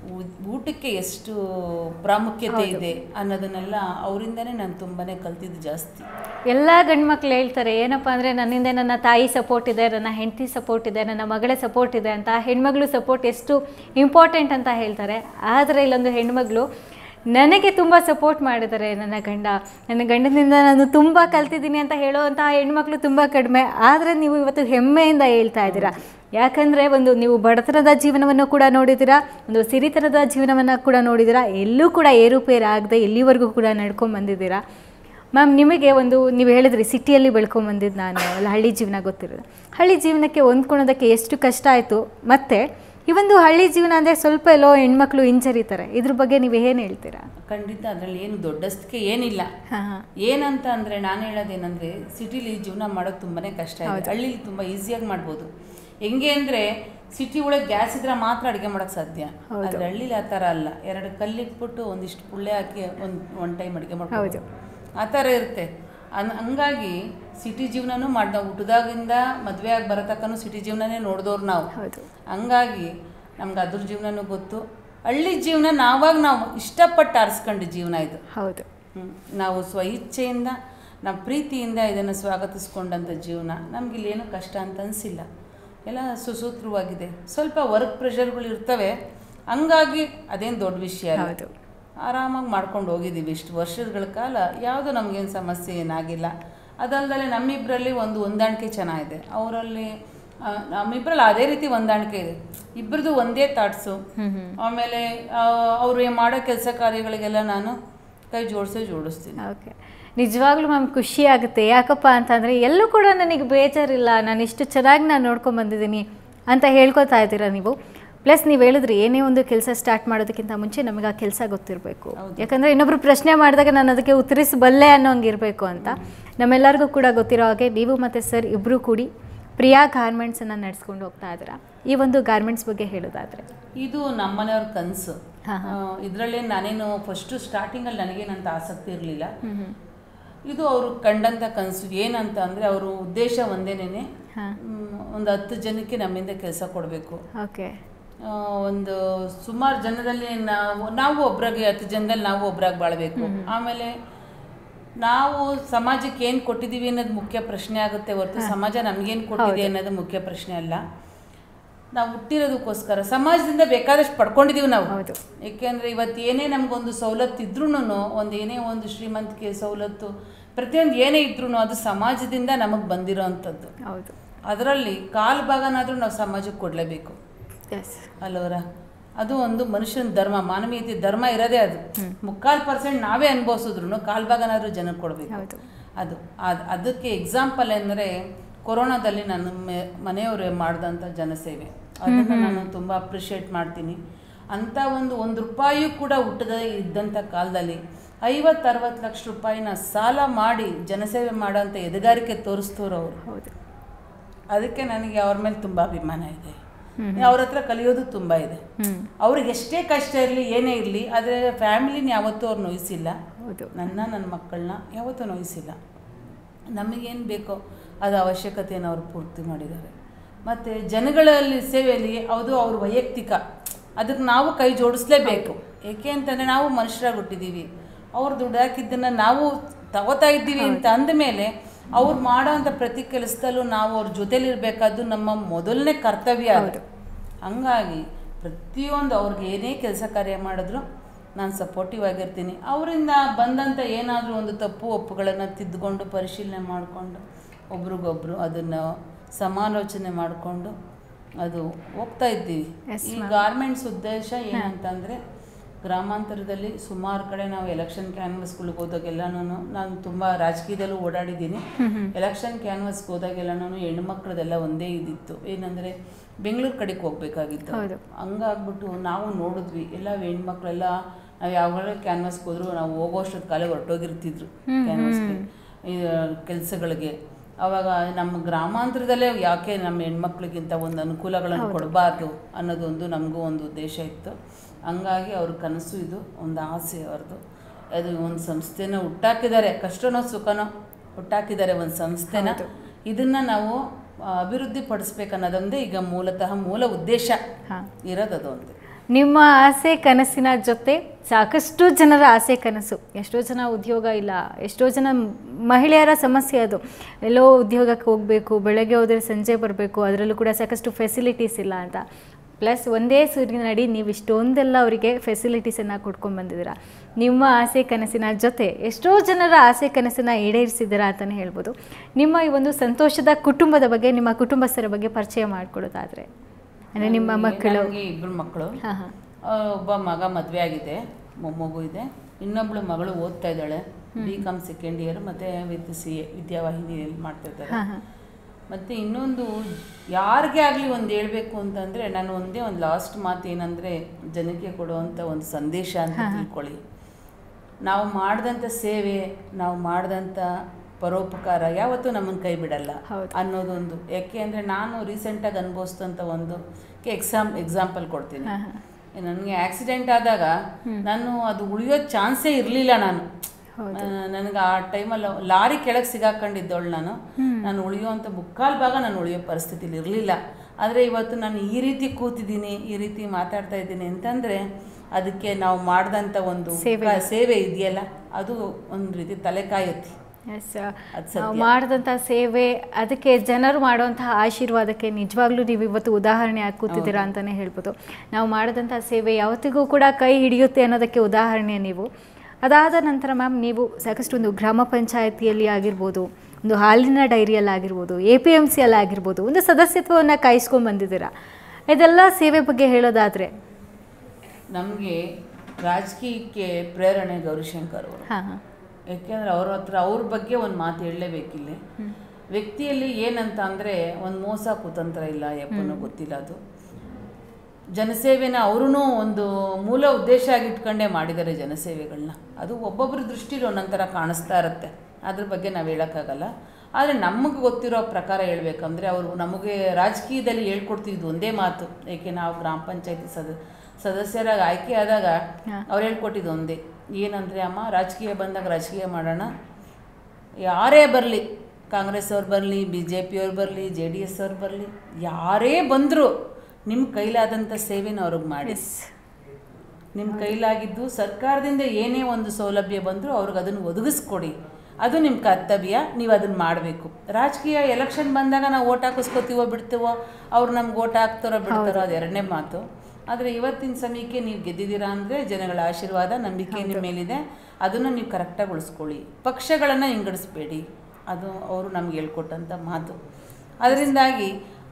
ಊಟಕ್ಕೆ ಎಷ್ಟು ಪ್ರಾಮುಖ್ಯತೆ ಇದೆ ಅನ್ನೋದನ್ನೆಲ್ಲ ಅವರಿಂದನೇ ನಾನು ತುಂಬಾ ಕಲ್ತಿದ್ದು ಜಾಸ್ತಿ. ಎಲ್ಲ ಗಂಡ್ಮಕ್ಳು ಹೇಳ್ತಾರೆ ಏನಪ್ಪ ಅಂದರೆ ನನ್ನಿಂದ ನನ್ನ ತಾಯಿ ಸಪೋರ್ಟ್ ಇದೆ, ನನ್ನ ಹೆಂಡತಿ ಸಪೋರ್ಟ್ ಇದೆ, ನನ್ನ ಮಗಳ ಸಪೋರ್ಟ್ ಇದೆ ಅಂತ. ಹೆಣ್ಮಗಳು ಸಪೋರ್ಟ್ ಎಷ್ಟು ಇಂಪಾರ್ಟೆಂಟ್ ಅಂತ ಹೇಳ್ತಾರೆ. ಆದರೆ ಇಲ್ಲೊಂದು ಹೆಣ್ಮಗಳು ನನಗೆ ತುಂಬ ಸಪೋರ್ಟ್ ಮಾಡಿದ್ದಾರೆ ನನ್ನ ಗಂಡನಿಂದ ನಾನು ತುಂಬ ಕಲ್ತಿದ್ದೀನಿ ಅಂತ ಹೇಳೋವಂತಹ ಹೆಣ್ಮಕ್ಳು ತುಂಬ ಕಡಿಮೆ. ಆದರೆ ನೀವು ಇವತ್ತು ಹೆಮ್ಮೆಯಿಂದ ಹೇಳ್ತಾ ಇದ್ದೀರಾ. ಯಾಕಂದರೆ ನೀವು ಬಡತನದ ಜೀವನವನ್ನು ಕೂಡ ನೋಡಿದ್ದೀರಾ, ಒಂದು ಸಿರಿತನದ ಜೀವನವನ್ನು ಕೂಡ ನೋಡಿದ್ದೀರಾ. ಎಲ್ಲೂ ಕೂಡ ಏರುಪೇರಾಗದೆ ಇಲ್ಲಿವರೆಗೂ ಕೂಡ ನಡ್ಕೊಂಡು ಬಂದಿದ್ದೀರಾ. ಮ್ಯಾಮ್, ನಿಮಗೆ ನೀವು ಹೇಳಿದ್ರಿ ಸಿಟಿಯಲ್ಲಿ ಬೆಳ್ಕೊಂಬಂದಿದ್ದು ನಾನು, ಅಲ್ಲ ಹಳ್ಳಿ ಜೀವನ ಗೊತ್ತಿರೋದು. ಹಳ್ಳಿ ಜೀವನಕ್ಕೆ ಹೊಂದ್ಕೊಳೋದಕ್ಕೆ ಎಷ್ಟು ಕಷ್ಟ ಆಯಿತು, ಮತ್ತು ಈ ಒಂದು ಹಳ್ಳಿ ಜೀವನ ಅಂದರೆ ಸ್ವಲ್ಪ ಎಲ್ಲೋ ಹೆಣ್ಮಕ್ಳು ಹಿಂಜರಿತಾರೆ. ಇದ್ರ ಬಗ್ಗೆ ನೀವು ಏನು ಹೇಳ್ತೀರಾ? ಖಂಡಿತ ಅದರಲ್ಲಿ ಏನು ದೊಡ್ಡಷ್ಟಕ್ಕೆ ಏನಿಲ್ಲ. ಏನಂತ ಅಂದರೆ ನಾನು ಹೇಳೋದೇನೆಂದರೆ ಸಿಟಿಲಿ ಜೀವನ ಮಾಡೋದು ತುಂಬಾ ಕಷ್ಟ ಇದೆ. ಹಳ್ಳಿಲಿ ತುಂಬ ಈಸಿಯಾಗಿ ಮಾಡ್ಬೋದು. ಹೆಂಗೆ ಅಂದರೆ ಸಿಟಿ ಒಳಗೆ ಗ್ಯಾಸ್ ಇದ್ರೆ ಮಾತ್ರ ಅಡುಗೆ ಮಾಡೋಕ್ಕೆ ಸಾಧ್ಯ. ಆದರೆ ಹಳ್ಳಿಲಿ ಆ ಥರ ಅಲ್ಲ. 2 ಕಲ್ಲಿಟ್ಬಿಟ್ಟು ಒಂದಿಷ್ಟು ಪುಳ್ಳೆ ಹಾಕಿ ಒಂದು ಟೈಮ್ ಅಡುಗೆ ಮಾಡ್ಬೋದು, ಆ ಥರ ಇರುತ್ತೆ. ಹಂಗಾಗಿ ಸಿಟಿ ಜೀವನನೂ ನಾವು ಹುಟ್ಟಿದಾಗಿಂದ ಮದುವೆ ಆಗಿ ಬರತಕ್ಕನೂ ಸಿಟಿ ಜೀವನನೇ ನೋಡಿದವ್ರು ನಾವು. ಹಂಗಾಗಿ ನಮ್ಗೆ ಅದ್ರ ಜೀವನನೂ ಗೊತ್ತು. ಹಳ್ಳಿ ಜೀವನ ನಾವು ಇಷ್ಟಪಟ್ಟು ಆರಿಸ್ಕೊಂಡು ಜೀವನ ಇದು. ನಾವು ಸ್ವಇಚ್ಛೆಯಿಂದ ನಾವು ಪ್ರೀತಿಯಿಂದ ಇದನ್ನು ಸ್ವಾಗತಿಸ್ಕೊಂಡಂಥ ಜೀವನ. ನಮಗಿಲ್ಲೇನು ಕಷ್ಟ ಅಂತ ಅನಿಸಿಲ್ಲ. ಎಲ್ಲ ಸುಸೂತ್ರವಾಗಿದೆ. ಸ್ವಲ್ಪ ವರ್ಕ್ ಪ್ರೆಷರ್ಗಳು ಇರ್ತವೆ, ಹಂಗಾಗಿ ಅದೇನು ದೊಡ್ಡ ವಿಷಯ ಅಲ್ಲ. ಆರಾಮಾಗಿ ಮಾಡ್ಕೊಂಡು ಹೋಗಿದ್ದೀವಿ ಇಷ್ಟು ವರ್ಷಗಳ ಕಾಲ. ಯಾವುದೂ ನಮಗೇನು ಸಮಸ್ಯೆ ಏನಾಗಿಲ್ಲ. ಅದಲ್ಲದೆ ನಮ್ಮಿಬ್ಬರಲ್ಲಿ ಒಂದು ಹೊಂದಾಣಿಕೆ ಚೆನ್ನಾಗಿದೆ. ಅವರಲ್ಲಿ ನಮ್ಮಿಬ್ಬರಲ್ಲಿ ಅದೇ ರೀತಿ ಹೊಂದಾಣಿಕೆ ಇದೆ. ಇಬ್ಬರದು ಒಂದೇ ಥಾಟ್ಸು. ಆಮೇಲೆ ಅವರು ಮಾಡೋ ಕೆಲಸ ಕಾರ್ಯಗಳಿಗೆಲ್ಲ ನಾನು ಕೈ ಜೋಡಿಸ್ತೀನಿ. ಓಕೆ, ನಿಜವಾಗ್ಲೂ ಮ್ಯಾಮ್ ಖುಷಿ ಆಗುತ್ತೆ. ಯಾಕಪ್ಪ ಅಂತಂದರೆ ಎಲ್ಲೂ ಕೂಡ ನನಗೆ ಬೇಜಾರಿಲ್ಲ, ನಾನು ಇಷ್ಟು ಚೆನ್ನಾಗಿ ನಾನು ನೋಡ್ಕೊಂಬಂದಿದ್ದೀನಿ ಅಂತ ಹೇಳ್ಕೊತಾ ಇದ್ದೀರಾ ನೀವು. ಪ್ಲಸ್ ನೀವು ಹೇಳಿದ್ರಿ ಏನೇ ಒಂದು ಕೆಲಸ ಸ್ಟಾರ್ಟ್ ಮಾಡೋದಕ್ಕಿಂತ ಮುಂಚೆ ನಮಗೆ ಆ ಕೆಲಸ ಗೊತ್ತಿರಬೇಕು. ಯಾಕಂದರೆ ಇನ್ನೊಬ್ರು ಪ್ರಶ್ನೆ ಮಾಡಿದಾಗ ನಾನು ಅದಕ್ಕೆ ಉತ್ತರಿಸಬಲ್ಲೆ ಅನ್ನೋಂಗಿರಬೇಕು ಅಂತ. ನಮ್ಮೆಲ್ಲರಿಗೂ ಕೂಡ ಗೊತ್ತಿರೋ ಹಾಗೆ ನೀವು ಮತ್ತು ಸರ್ ಇಬ್ಬರು ಕೂಡಿ ಪ್ರಿಯಾ ಗಾರ್ಮೆಂಟ್ಸನ್ನು ನಡೆಸ್ಕೊಂಡು ಹೋಗ್ತಾ ಇದ್ದೀರಾ. ಈ ಒಂದು ಗಾರ್ಮೆಂಟ್ಸ್ ಬಗ್ಗೆ ಹೇಳೋದಾದರೆ ಇದು ನಮ್ಮ ಮನೆಯವ್ರ ಕನಸು. ಇದರಲ್ಲೇ ನಾನೇನು ಫಸ್ಟು ಸ್ಟಾರ್ಟಿಂಗಲ್ಲಿ ನನಗೇನಂತ ಆಸಕ್ತಿ ಇರಲಿಲ್ಲ. ಇದು ಅವರು ಕಂಡಂಥ ಕನಸು. ಏನಂತ ಅಂದರೆ ಅವರು ಉದ್ದೇಶ ಒಂದೇನೇ, ಒಂದು 10 ಜನಕ್ಕೆ ನಮ್ಮಿಂದ ಕೆಲಸ ಕೊಡಬೇಕು. ಓಕೆ, ಒಂದು ಸುಮಾರು ಜನದಲ್ಲಿ ನಾವು ಒಬ್ರಾಗಿ 10 ಜನದಲ್ಲಿ ನಾವು ಒಬ್ರಾಗಿ ಬಾಳಬೇಕು. ಆಮೇಲೆ ನಾವು ಸಮಾಜಕ್ಕೆ ಏನು ಕೊಟ್ಟಿದ್ದೀವಿ ಅನ್ನೋದು ಮುಖ್ಯ ಪ್ರಶ್ನೆ ಆಗುತ್ತೆ ಹೊರತು ಸಮಾಜ ನಮಗೇನು ಕೊಟ್ಟಿದೆ ಅನ್ನೋದು ಮುಖ್ಯ ಪ್ರಶ್ನೆ ಅಲ್ಲ. ನಾವು ಹುಟ್ಟಿರೋದಕ್ಕೋಸ್ಕರ ಸಮಾಜದಿಂದ ಬೇಕಾದಷ್ಟು ಪಡ್ಕೊಂಡಿದ್ದೀವಿ ನಾವು. ಏಕೆಂದರೆ ಇವತ್ತು ಏನೇ ನಮಗೊಂದು ಸವಲತ್ತು ಇದ್ರೂ, ಏನೇ ಒಂದು ಶ್ರೀಮಂತಿಕೆ ಸವಲತ್ತು ಪ್ರತಿಯೊಂದು ಏನೇ ಇದ್ರೂ ಅದು ಸಮಾಜದಿಂದ ನಮಗೆ ಬಂದಿರೋ ಅಂಥದ್ದು. ಅದರಲ್ಲಿ ಕಾಲು ಭಾಗನಾದರೂ ನಾವು ಸಮಾಜಕ್ಕೆ ಕೊಡಲೇಬೇಕು. ಅಲ್ಲವರ ಅದು ಒಂದು ಮನುಷ್ಯನ ಧರ್ಮ, ಮಾನವೀಯತೆ ಧರ್ಮ ಇರೋದೇ ಅದು. 3% ನಾವೇ ಅನುಭವಿಸಿದ್ರು ಕಾಲು ಭಾಗನಾದ್ರೂ ಜನಕ್ಕೆ ಕೊಡಬೇಕು. ಅದಕ್ಕೆ ಎಕ್ಸಾಂಪಲ್ ಅಂದರೆ ಕೊರೋನಾದಲ್ಲಿ ನನ್ನ ಮನೆಯವರು ಮಾಡಿದಂಥ ಜನಸೇವೆ, ಅದನ್ನು ನಾನು ತುಂಬ ಅಪ್ರಿಷಿಯೇಟ್ ಮಾಡ್ತೀನಿ. ಅಂಥ ಒಂದು ರೂಪಾಯಿಯೂ ಕೂಡ ಹುಟ್ಟದೇ ಇದ್ದಂಥ ಕಾಲದಲ್ಲಿ 50-60 ಲಕ್ಷ ರೂಪಾಯಿನ ಸಾಲ ಮಾಡಿ ಜನಸೇವೆ ಮಾಡೋಂಥ ಎದೆಗಾರಿಕೆ ತೋರಿಸ್ತವ್ರು ಅವರು. ಅದಕ್ಕೆ ನನಗೆ ಅವ್ರ ಮೇಲೆ ತುಂಬ ಅಭಿಮಾನ ಇದೆ. ಅವ್ರ ಹತ್ರ ಕಲಿಯೋದು ತುಂಬ ಇದೆ. ಅವ್ರಿಗೆ ಎಷ್ಟೇ ಕಷ್ಟ ಇರಲಿ ಏನೇ ಇರಲಿ, ಆದರೆ ಫ್ಯಾಮಿಲಿನ ಯಾವತ್ತೂ ಅವ್ರು ನೋಯಿಸಿಲ್ಲ, ನನ್ನ ಮಕ್ಕಳನ್ನ ಯಾವತ್ತೂ ನೋಯಿಸಿಲ್ಲ. ನಮಗೇನು ಬೇಕೋ ಅದು ಅವಶ್ಯಕತೆಯನ್ನು ಅವ್ರು ಪೂರ್ತಿ ಮಾಡಿದ್ದಾರೆ. ಮತ್ತು ಜನಗಳಲ್ಲಿ ಸೇವೆಯಲ್ಲಿ ಅದು ಅವ್ರ ವೈಯಕ್ತಿಕ, ಅದಕ್ಕೆ ನಾವು ಕೈ ಜೋಡಿಸ್ಲೇಬೇಕು. ಏಕೆ ಅಂತಂದರೆ ನಾವು ಮನುಷ್ಯರಾಗಿ ಹುಟ್ಟಿದ್ದೀವಿ, ಅವ್ರು ದುಡ್ಡು ಹಾಕಿದ್ದನ್ನು ನಾವು ತಗೋತಾ ಇದ್ದೀವಿ ಅಂತ ಅಂದಮೇಲೆ ಅವ್ರು ಮಾಡೋವಂಥ ಪ್ರತಿ ಕೆಲಸದಲ್ಲೂ ನಾವು ಅವ್ರ ಜೊತೇಲಿರಬೇಕಾದ್ದು ನಮ್ಮ ಮೊದಲನೇ ಕರ್ತವ್ಯ ಅದು. ಹಂಗಾಗಿ ಪ್ರತಿಯೊಂದು ಅವ್ರಿಗೆ ಏನೇ ಕೆಲಸ ಕಾರ್ಯ ಮಾಡಿದ್ರು ನಾನು ಸಪೋರ್ಟಿವ್ ಆಗಿರ್ತೀನಿ. ಅವರಿಂದ ಬಂದಂಥ ಏನಾದರೂ ಒಂದು ತಪ್ಪು ಒಪ್ಪುಗಳನ್ನು ತಿದ್ದುಕೊಂಡು ಪರಿಶೀಲನೆ ಮಾಡಿಕೊಂಡು ಒಬ್ರಿಗೊಬ್ರು ಅದನ್ನು ಸಮಾಲೋಚನೆ ಮಾಡಿಕೊಂಡು ಅದು ಹೋಗ್ತಾ ಇದ್ದೀವಿ. ಈ ಗಾರ್ಮೆಂಟ್ಸ್ ಉದ್ದೇಶ ಏನಂತಂದರೆ, ಗ್ರಾಮಾಂತರದಲ್ಲಿ ಸುಮಾರು ಕಡೆ ನಾವು ಎಲೆಕ್ಷನ್ ಕ್ಯಾನ್ವಸ್ಗಳಿಗೆ ಹೋದಾಗೆಲ್ಲನೂ, ನಾನು ತುಂಬ ರಾಜಕೀಯದಲ್ಲೂ ಓಡಾಡಿದ್ದೀನಿ, ಎಲೆಕ್ಷನ್ ಕ್ಯಾನ್ವಸ್ಗೆ ಹೋದಾಗೆಲ್ಲನೂ ಹೆಣ್ಮಕ್ಳದೆಲ್ಲ ಒಂದೇ ಇದ್ದಿತ್ತು. ಏನಂದರೆ ಬೆಂಗಳೂರು ಕಡೆಗೆ ಹೋಗ್ಬೇಕಾಗಿತ್ತು. ಹಂಗಾಗ್ಬಿಟ್ಟು ನಾವು ನೋಡಿದ್ವಿ, ಎಲ್ಲ ಹೆಣ್ಮಕ್ಳೆಲ್ಲ ನಾವು ಯಾವಾಗಲೂ ಕ್ಯಾನ್ವಸ್ಗೆ ಹೋದ್ರು ನಾವು ಹೋಗೋಷ್ಟೊತ್ತು ಕಾಲೇ ಹೊರಟೋಗಿರ್ತಿದ್ರು ಕ್ಯಾನ್ವಸ್ಗೆ ಕೆಲಸಗಳಿಗೆ. ಆವಾಗ ನಮ್ಮ ಗ್ರಾಮಾಂತರದಲ್ಲೇ ಯಾಕೆ ನಮ್ಮ ಹೆಣ್ಮಕ್ಳಿಗಿಂತ ಒಂದು ಅನುಕೂಲಗಳನ್ನು ಕೊಡಬಾರ್ದು ಅನ್ನೋದೊಂದು ನಮಗೂ ಒಂದು ಉದ್ದೇಶ ಇತ್ತು. ಹಂಗಾಗಿ ಅವ್ರ ಕನಸು ಇದು, ಒಂದು ಆಸೆ ಅವ್ರದ್ದು. ಅದು ಒಂದು ಸಂಸ್ಥೆನ ಹುಟ್ಟಾಕಿದ್ದಾರೆ, ಕಷ್ಟನೋ ಸುಖನೋ ಹುಟ್ಟಾಕಿದ್ದಾರೆ ಒಂದು ಸಂಸ್ಥೆನ. ಇದನ್ನು ನಾವು ಅಭಿವೃದ್ಧಿ ಪಡಿಸ್ಬೇಕನ್ನೋದೊಂದೇ ಈಗ ಮೂಲ ಉದ್ದೇಶ ಇರೋದು. ಅದೊಂದು ನಿಮ್ಮ ಆಸೆ ಕನಸಿನ ಜೊತೆ ಸಾಕಷ್ಟು ಜನರ ಆಸೆ ಕನಸು. ಎಷ್ಟೋ ಜನ ಉದ್ಯೋಗ ಇಲ್ಲ, ಎಷ್ಟೋ ಜನ ಮಹಿಳೆಯರ ಸಮಸ್ಯೆ ಅದು. ಎಲ್ಲೋ ಉದ್ಯೋಗಕ್ಕೆ ಹೋಗಬೇಕು, ಬೆಳಗ್ಗೆ ಹೋದರೆ ಸಂಜೆ ಬರಬೇಕು, ಅದರಲ್ಲೂ ಕೂಡ ಸಾಕಷ್ಟು ಫೆಸಿಲಿಟೀಸ್ ಇಲ್ಲ ಅಂತ. ಪ್ಲಸ್ ಒಂದೇ ಸೂರಿನಡಿ ನೀವು ಇಷ್ಟೊಂದೆಲ್ಲ ಅವರಿಗೆ ಫೆಸಿಲಿಟೀಸನ್ನು ಕೊಡ್ಕೊಂಡು ಬಂದಿದ್ದೀರಾ. ನಿಮ್ಮ ಆಸೆ ಕನಸಿನ ಜೊತೆ ಎಷ್ಟೋ ಜನರ ಆಸೆ ಕನಸನ್ನು ಈಡೇರಿಸಿದ್ದೀರಾ ಅಂತಲೇ ಹೇಳ್ಬೋದು. ನಿಮ್ಮ ಈ ಒಂದು ಸಂತೋಷದ ಕುಟುಂಬದ ಬಗ್ಗೆ, ನಿಮ್ಮ ಕುಟುಂಬಸ್ಥರ ಬಗ್ಗೆ ಪರಿಚಯ ಮಾಡಿಕೊಡೋದಾದರೆ, ಅಂದರೆ ನಿಮ್ಮ ಮಕ್ಕಳು? 2 ಮಕ್ಕಳು. ಒಬ್ಬ ಮಗ ಮದುವೆ ಆಗಿದೆ, ಮೊಮ್ಮಗು ಇದೆ. ಇನ್ನೊಬ್ಳು ಮಗಳು ಓದ್ತಾ ಇದ್ದಾಳೆ, BCom ಸೆಕೆಂಡ್ ಇಯರ್, ಮತ್ತು ವಿತ್ CA ವಿದ್ಯಾವಾಹಿನಿಯಲ್ಲಿ ಮಾಡ್ತಾ ಇದ್ದಾರೆ. ಮತ್ತು ಇನ್ನೊಂದು ಯಾರಿಗೇ ಆಗಲಿ ಒಂದು ಹೇಳಬೇಕು ಅಂತಂದರೆ, ನಾನು ಒಂದು ಲಾಸ್ಟ್ ಮಾತು ಏನಂದರೆ, ಜನಕ್ಕೆ ಕೊಡುವಂಥ ಒಂದು ಸಂದೇಶ ಅಂತ ತಿಳ್ಕೊಳ್ಳಿ. ನಾವು ಮಾಡಿದಂಥ ಸೇವೆ, ನಾವು ಮಾಡಿದಂಥ ಪರೋಪಕಾರ ಯಾವತ್ತೂ ನಮ್ಮನ್ನು ಕೈ ಬಿಡಲ್ಲ ಅನ್ನೋದೊಂದು. ಯಾಕೆ ಅಂದರೆ ನಾನು ರೀಸೆಂಟಾಗಿ ಅನುಭವಿಸಿದಂಥ ಒಂದು ಎಕ್ಸಾಂಪಲ್ ಕೊಡ್ತೀನಿ. ನನಗೆ ಆಕ್ಸಿಡೆಂಟ್ ಆದಾಗ ನಾನು ಅದು ಉಳಿಯೋ ಚಾನ್ಸೇ ಇರಲಿಲ್ಲ. ನನಗೆ ಆ ಟೈಮಲ್ಲಿ ಲಾರಿ ಕೆಳಗೆ ಸಿಗಾಕೊಂಡಿದ್ದವಳು ನಾನು ಉಳಿಯುವಂಥ 3/4 ಭಾಗ ನಾನು ಉಳಿಯೋ ಪರಿಸ್ಥಿತಿಲಿ ಇರಲಿಲ್ಲ. ಆದರೆ ಇವತ್ತು ನಾನು ಈ ರೀತಿ ಕೂತಿದ್ದೀನಿ, ಈ ರೀತಿ ಮಾತಾಡ್ತಾ ಇದ್ದೀನಿ ಅಂತಂದರೆ ಅದಕ್ಕೆ ನಾವು ಮಾಡಿದಂಥ ಒಂದು ಸೇವೆ ಇದೆಯಲ್ಲ, ಅದು ಒಂದು ರೀತಿ ತಲೆ ಕಾಯುತ್ತೆ. ನಾವು ಮಾಡಿದಂಥ ಸೇವೆ, ಅದಕ್ಕೆ ಜನರು ಮಾಡುವಂತಹ ಆಶೀರ್ವಾದಕ್ಕೆ ನಿಜವಾಗ್ಲೂ ನೀವು ಇವತ್ತು ಉದಾಹರಣೆ ಆಗಿ ಕೂತಿದ್ದೀರಾ ಅಂತಲೇ ಹೇಳ್ಬೋದು. ನಾವು ಮಾಡಿದಂಥ ಸೇವೆ ಯಾವತ್ತಿಗೂ ಕೂಡ ಕೈ ಹಿಡಿಯುತ್ತೆ ಅನ್ನೋದಕ್ಕೆ ಉದಾಹರಣೆ ನೀವು. ಅದಾದ ನಂತರ ಮ್ಯಾಮ್, ನೀವು ಸಾಕಷ್ಟು ಒಂದು ಗ್ರಾಮ ಪಂಚಾಯತಿಯಲ್ಲಿ ಆಗಿರ್ಬೋದು, ಒಂದು ಹಾಲಿನ ಡೈರಿಯಲ್ಲಿ ಆಗಿರ್ಬೋದು, APMCಯಲ್ಲಿ ಆಗಿರ್ಬೋದು, ಒಂದು ಸದಸ್ಯತ್ವವನ್ನು ಕಾಯಿಸ್ಕೊಂಡು ಬಂದಿದ್ದೀರಾ. ಇದೆಲ್ಲ ಸೇವೆ ಬಗ್ಗೆ ಹೇಳೋದಾದರೆ, ನಮಗೆ ರಾಜಕೀಯಕ್ಕೆ ಪ್ರೇರಣೆ ಗೌರಿಶಂಕರ್ ಅವರು. ಯಾಕೆಂದರೆ ಅವ್ರ ಬಗ್ಗೆ ಒಂದು ಮಾತು ಹೇಳಲೇಬೇಕಿಲ್ಲ. ವ್ಯಕ್ತಿಯಲ್ಲಿ ಏನಂತ ಅಂದರೆ ಒಂದು ಮೋಸ ಕುತಂತ್ರ ಇಲ್ಲ, ಯಪ್ಪನೂ ಗೊತ್ತಿಲ್ಲ. ಅದು ಜನಸೇವೆನ ಅವ್ರೂ ಒಂದು ಮೂಲ ಉದ್ದೇಶ ಆಗಿಟ್ಕೊಂಡೇ ಮಾಡಿದ್ದಾರೆ ಜನಸೇವೆಗಳನ್ನ. ಅದು ಒಬ್ಬೊಬ್ಬರ ದೃಷ್ಟಿಲಿ ಒಂದೊಂಥರ ಕಾಣಿಸ್ತಾ ಇರುತ್ತೆ, ಅದ್ರ ಬಗ್ಗೆ ನಾವು ಹೇಳೋಕ್ಕಾಗಲ್ಲ. ಆದರೆ ನಮಗೆ ಗೊತ್ತಿರೋ ಪ್ರಕಾರ ಹೇಳ್ಬೇಕಂದ್ರೆ, ಅವರು ನಮಗೆ ರಾಜಕೀಯದಲ್ಲಿ ಹೇಳ್ಕೊಡ್ತಿದ್ದು ಒಂದೇ ಮಾತು. ಏಕೆ ನಾವು ಗ್ರಾಮ ಪಂಚಾಯತಿ ಸದಸ್ಯರಾಗಿ ಆಯ್ಕೆ ಆದಾಗ ಅವ್ರು ಹೇಳ್ಕೊಟ್ಟಿದ್ದು ಒಂದೇ, ಏನಂದರೆ, ಅಮ್ಮ ರಾಜಕೀಯ ಬಂದಾಗ ರಾಜಕೀಯ ಮಾಡೋಣ, ಯಾರೇ ಬರಲಿ, ಕಾಂಗ್ರೆಸ್ ಅವ್ರು ಬರಲಿ, BJP ಅವ್ರು ಬರಲಿ, JDS ಅವ್ರು ಬರಲಿ, ಯಾರೇ ಬಂದರೂ ನಿಮ್ಮ ಕೈಲಾದಂಥ ಸೇವೆನ ಅವ್ರಿಗೆ ಮಾಡಿ. ನಿಮ್ಮ ಕೈಲಾಗಿದ್ದು ಸರ್ಕಾರದಿಂದ ಏನೇ ಒಂದು ಸೌಲಭ್ಯ ಬಂದರೂ ಅವ್ರಿಗೆ ಅದನ್ನು ಒದಗಿಸ್ಕೊಡಿ. ಅದು ನಿಮ್ಮ ಕರ್ತವ್ಯ, ನೀವು ಅದನ್ನು ಮಾಡಬೇಕು. ರಾಜಕೀಯ ಎಲೆಕ್ಷನ್ ಬಂದಾಗ ನಾವು ಓಟ್ ಹಾಕಿಸ್ಕೋತೀವೋ ಬಿಡ್ತೀವೋ, ಅವ್ರು ನಮ್ಗೆ ಓಟ್ ಹಾಕ್ತಾರೋ ಬಿಡ್ತಾರೋ, ಅದು ಎರಡನೇ ಮಾತು. ಆದರೆ ಇವತ್ತಿನ ಸಮಯಕ್ಕೆ ನೀವು ಗೆದ್ದಿದ್ದೀರಾ ಅಂದರೆ ಜನಗಳ ಆಶೀರ್ವಾದ, ನಂಬಿಕೆ ನಿಮ್ಮ ಮೇಲಿದೆ. ಅದನ್ನು ನೀವು ಕರೆಕ್ಟಾಗಿ ಉಳಿಸ್ಕೊಳ್ಳಿ. ಪಕ್ಷಗಳನ್ನು ಹಿಂಗಡಿಸ್ಬೇಡಿ, ಅದು ಅವರು ನಮ್ಗೆ ಹೇಳ್ಕೊಟ್ಟಂಥ ಮಾತು. ಅದರಿಂದಾಗಿ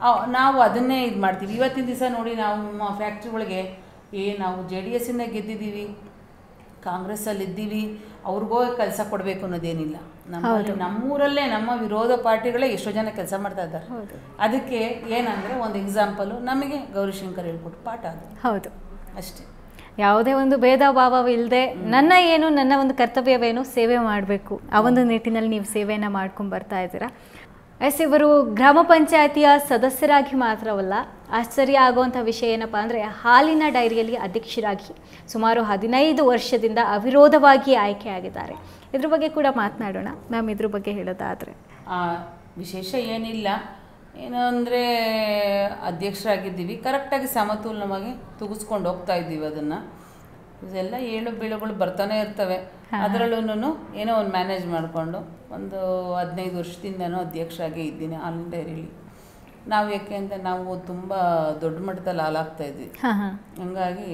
ನಾವು ಅದನ್ನೇ ಇದು ಮಾಡ್ತೀವಿ. ಇವತ್ತಿನ ದಿವಸ ನೋಡಿ ನಾವು ಫ್ಯಾಕ್ಟ್ರಿಗಳಿಗೆ ನಾವು JDS ಇಂದ ಗೆದ್ದಿದ್ದೀವಿ, ಕಾಂಗ್ರೆಸ್ಸಲ್ಲಿ ಇದ್ದೀವಿ, ಅವ್ರಿಗೋ ಕೆಲಸ ಕೊಡಬೇಕು ಅನ್ನೋದೇನಿಲ್ಲ. ನಮ್ಮೂರಲ್ಲೇ ನಮ್ಮ ವಿರೋಧ ಪಾರ್ಟಿಗಳೇ ಎಷ್ಟೋ ಜನ ಕೆಲಸ ಮಾಡ್ತಾ ಇದ್ದಾರೆ. ಅದಕ್ಕೆ ಏನಂದರೆ ಒಂದು ಎಕ್ಸಾಂಪಲು ನಮಗೆ ಗೌರಿಶಂಕರ್ ಹೇಳ್ಕೊಟ್ಟು ಪಾಠ ಅದು. ಹೌದು, ಅಷ್ಟೇ. ಯಾವುದೇ ಒಂದು ಭೇದ ಭಾವವಿಲ್ಲದೆ ನನ್ನ ಒಂದು ಕರ್ತವ್ಯವೇನು ಸೇವೆ ಮಾಡಬೇಕು, ಆ ಒಂದು ನಿಟ್ಟಿನಲ್ಲಿ ನೀವು ಸೇವೆಯನ್ನು ಮಾಡ್ಕೊಂಡು ಬರ್ತಾ ಇದ್ದೀರಾ. ಇವರು ಗ್ರಾಮ ಪಂಚಾಯತಿಯ ಸದಸ್ಯರಾಗಿ ಮಾತ್ರವಲ್ಲ, ಆಶ್ಚರ್ಯ ಆಗುವಂಥ ವಿಷಯ ಏನಪ್ಪ ಅಂದರೆ ಹಾಲಿನ ಡೈರಿಯಲ್ಲಿ ಅಧ್ಯಕ್ಷರಾಗಿ ಸುಮಾರು 15 ವರ್ಷದಿಂದ ಅವಿರೋಧವಾಗಿ ಆಯ್ಕೆಯಾಗಿದ್ದಾರೆ. ಇದ್ರ ಬಗ್ಗೆ ಕೂಡ ಮಾತನಾಡೋಣ ಮ್ಯಾಮ್. ಇದ್ರ ಬಗ್ಗೆ ಹೇಳೋದಾದರೆ ವಿಶೇಷ ಏನಿಲ್ಲ, ಏನು ಅಂದರೆ ಅಧ್ಯಕ್ಷರಾಗಿದ್ದೀವಿ, ಕರೆಕ್ಟಾಗಿ ಸಮತೋಲನವಾಗಿ ತುಗಿಸ್ಕೊಂಡು ಹೋಗ್ತಾ ಇದ್ದೀವಿ. ಅದನ್ನು ಇದೆಲ್ಲ ಏಳು ಬೀಳುಗಳು ಬರ್ತಾನೆ ಇರ್ತವೆ. ಅದರಲ್ಲೂ ಏನೋ ಒಂದು ಮ್ಯಾನೇಜ್ ಮಾಡಿಕೊಂಡು ಒಂದು 15 ವರ್ಷದಿಂದನೂ ಅಧ್ಯಕ್ಷರಾಗೇ ಇದ್ದೀನಿ ಹಾಲಿನ ಡೈರಿಲಿ. ನಾವು ಯಾಕೆ ಅಂತ ನಾವು ತುಂಬ ದೊಡ್ಡ ಮಟ್ಟದಲ್ಲಿ ಹಾಲಾಗ್ತಾ ಇದ್ವಿ, ಹಂಗಾಗಿ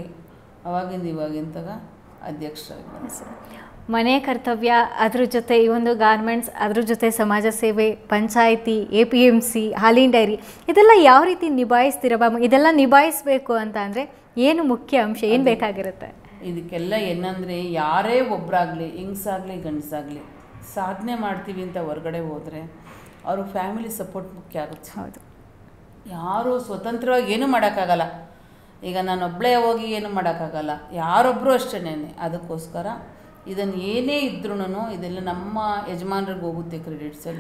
ಇವಾಗಿನ ತಗ ಅಧ್ಯಕ್ಷರಾಗಿ ಮನೆ ಕರ್ತವ್ಯ, ಅದ್ರ ಜೊತೆ ಈ ಒಂದು ಗಾರ್ಮೆಂಟ್ಸ್, ಅದ್ರ ಜೊತೆ ಸಮಾಜ ಸೇವೆ, ಪಂಚಾಯಿತಿ, APMC, ಹಾಲಿನ ಡೈರಿ, ಇದೆಲ್ಲ ಯಾವ ರೀತಿ ನಿಭಾಯಿಸ್ತೀರ ಮ್ಯಾಮ್? ಇದೆಲ್ಲ ನಿಭಾಯಿಸಬೇಕು ಅಂತ ಅಂದರೆ ಏನು ಮುಖ್ಯ ಅಂಶ, ಏನು ಬೇಕಾಗಿರುತ್ತೆ? ಇದಕ್ಕೆಲ್ಲ ಏನಂದರೆ ಯಾರೇ ಒಬ್ಬರಾಗಲಿ, ಹೆಂಗಸಾಗಲಿ ಗಂಡಸಾಗಲಿ, ಸಾಧನೆ ಮಾಡ್ತೀವಿ ಅಂತ ಹೊರಗಡೆ ಹೋದರೆ ಅವ್ರ ಫ್ಯಾಮಿಲಿ ಸಪೋರ್ಟ್ ಮುಖ್ಯ ಆಗುತ್ತೆ. ಹೌದು, ಯಾರು ಸ್ವತಂತ್ರವಾಗಿ ಏನೂ ಮಾಡೋಕ್ಕಾಗಲ್ಲ. ಈಗ ನಾನೊಬ್ಬಳೇ ಹೋಗಿ ಏನೂ ಮಾಡೋಕ್ಕಾಗಲ್ಲ, ಯಾರೊಬ್ಬರು ಅಷ್ಟೇ. ಅದಕ್ಕೋಸ್ಕರ ಇದನ್ನು ಏನೇ ಇದ್ರೂ ಇದೆಲ್ಲ ನಮ್ಮ ಯಜಮಾನ್ರಿಗೆ ಹೋಗುತ್ತೆ ಕ್ರೆಡಿಟ್ಸ್ ಎಲ್ಲ.